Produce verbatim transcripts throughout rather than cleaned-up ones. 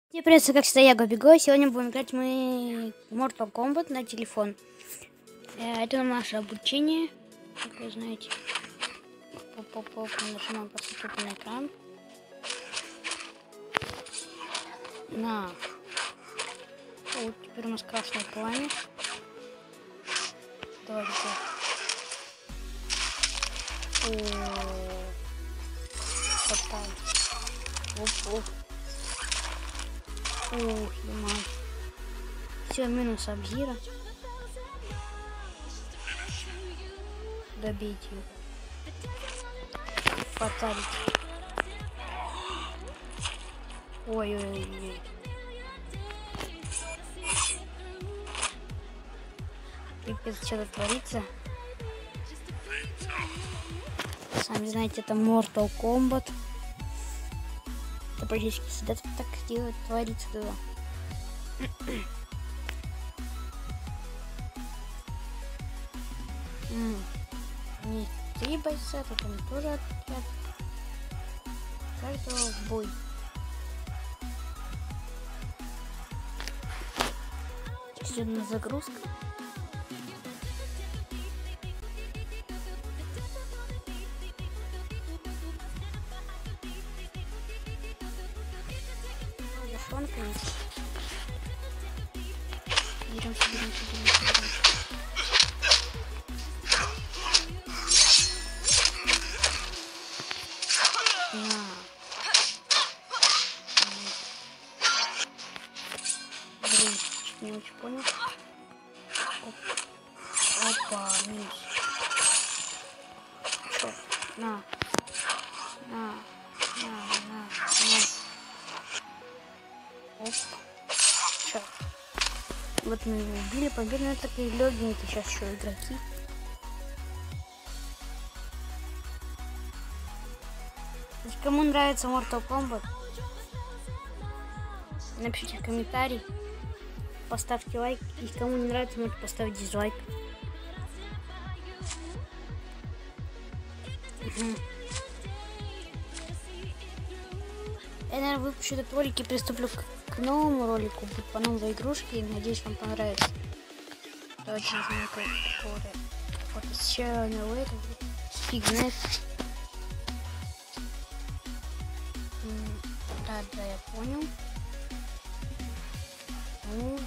Всем привет, как всегда, я Габиго. Сегодня будем играть мы в Mortal Kombat на телефон. Это наше обучение, как вы знаете. Поп-поп-поп, нажимаем просто на экран. На. Вот теперь у нас красное пламя. Давайте. Попали. Оп-оп. Ух, ё-моё. Все, минус Абзира. Добейте его. Фаталить. Ой-ой-ой. Пипец, что тут творится. Сами знаете, это Mortal Kombat. Это практически всегда так делать, творится туда. Не три бойца, тут они тоже отряд. Каждого в бой. Сейчас идет загрузка. Он, конечно. Беремся, беремся, беремся, беремся. На. Блин, чуть не очень понял. Оп. Опа, минус. Что? На. На. На, на, на. Оп. Все. Вот мы его убили. Победные такие легенькие сейчас еще игроки. Если кому нравится Mortal Kombat, напишите в комментарий, поставьте лайк. Если кому не нравится, можете поставить дизлайк. Угу. Я, наверное, выпущу этот ролик и приступлю к, к новому ролику, будет по новой игрушке. Надеюсь, вам понравится. Давайте возьмем какой-то. Вот еще новый фигнет. Да, да, я понял. Ну,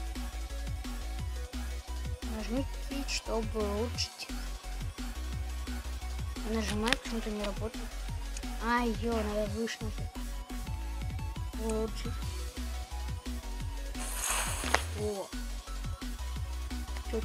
нажмите, чтобы улучшить. Нажимаю, почему-то не работает. А, ё, надо выше нажать. Улучшить. О. Чё-то.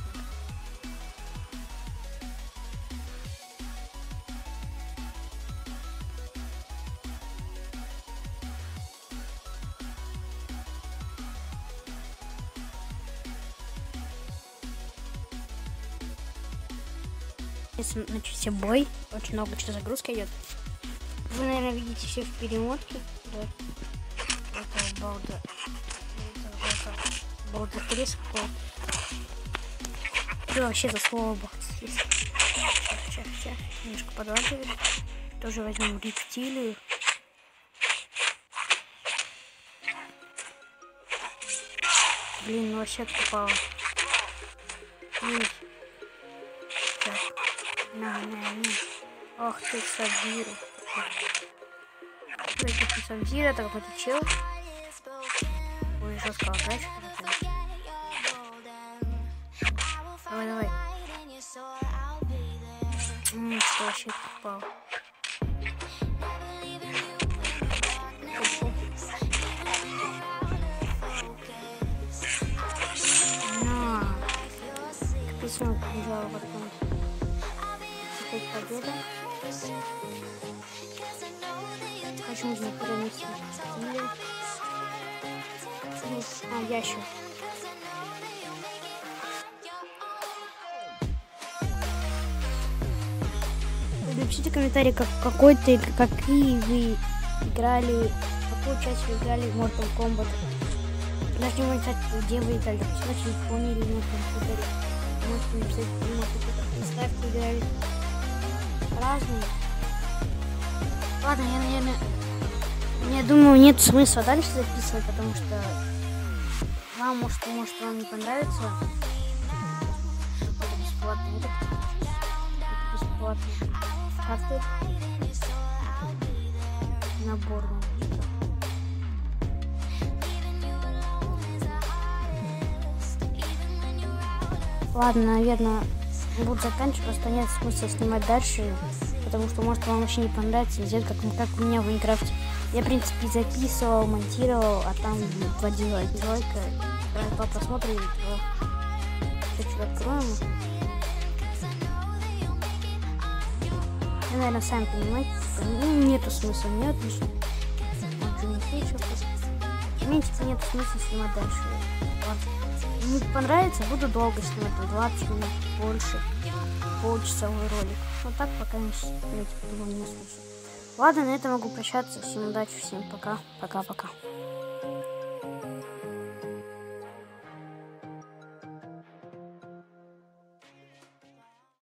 Если начался бой, очень много что загрузка идет. Вы, наверное, видите все в перемотке. Да. Это балда. Балда хрес какой. Что вообще за слово балда хрес? Сейчас, сейчас, сейчас. Немножко подлагивает. Тоже возьмем рептилию. Блин, ну вообще попало. Так. На, на, на. Ах ты, Сабзиру. Это Сабзиру, это какой-то чел. Ой, жестко отдать. Давай, давай. Ммм, что вообще попал. На. Письмо побежало потом. Теперь победа. Хочу нужно перенести. А, я еще. Напишите комментарий, как какой-то, какие вы играли, какую часть вы играли в Mortal Kombat. Даже не написать, где вы играли, на телефоне или на компьютере. Можете написать, ставьте, играли разные. Ладно, я, наверное, Я думаю, нет смысла дальше записывать, потому что вам, может, может вам не понравится. Это бесплатный, это, это бесплатный карты. Набор. Ладно, наверное, буду заканчивать, просто нет смысла снимать дальше, потому что, может, вам вообще не понравится, сделать как, как у меня в Майнкрафте. Я, в принципе, записывал, монтировал, а там вводила ролика, по просмотру и чуть-чуть откроем. Вы, наверное, сами понимаете, ну, нету смысла, нет, отлично. Мне, типа, нет смысла снимать дальше. Ладно. Не понравится, буду долго снимать, двадцать минут, больше, полчасовой ролик. Вот так пока не, я, типа, думаю, не смысл. Ладно, на этом могу прощаться. Всем удачи, всем пока. Пока-пока.